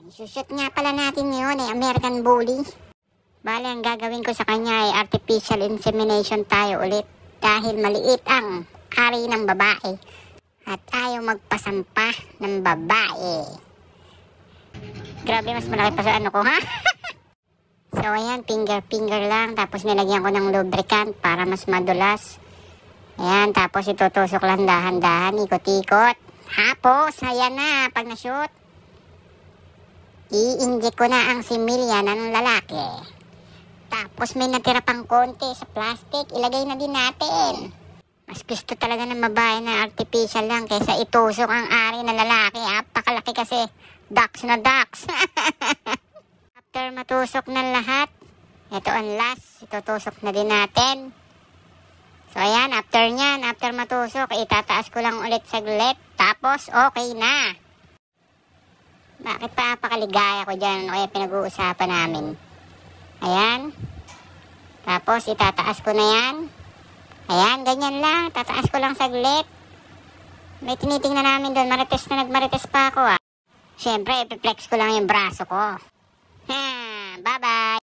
Isushoot nga pala natin ngayon ay American Bully. Bale, ang gagawin ko sa kanya ay artificial insemination tayo ulit. Dahil maliit ang ari ng babae. At ayaw magpasampa ng babae. Grabe, mas malaki pa sa ano ko, ha? So, ayan, finger lang. Tapos nilagyan ko ng lubricant para mas madulas. Ayan, tapos itutusok lang dahan-dahan, ikot-ikot. Tapos, ayan na, pag na-shoot, i-inject ko na ang similya ng lalaki. Tapos may natira pang konti sa plastic, ilagay na din natin. Mas gusto talaga ng babae na artificial lang kaysa itusok ang ari ng lalaki. Apakalaki kasi, ducks na ducks. After matusok ng lahat, ito ang last, itutusok na din natin. So ayan, after matusok, itataas ko lang ulit saglit. Tapos, okay na. Bakit pa apakaligaya ko dyan? Ano kaya pinag-uusapan namin? Ayan. Tapos, itataas ko na yan. Ayan, ganyan lang. Tataas ko lang saglit. May tinitingnan namin doon. Marites na nagmarites pa ako, ah. Siyempre, ipiplex ko lang yung braso ko. Bye-bye.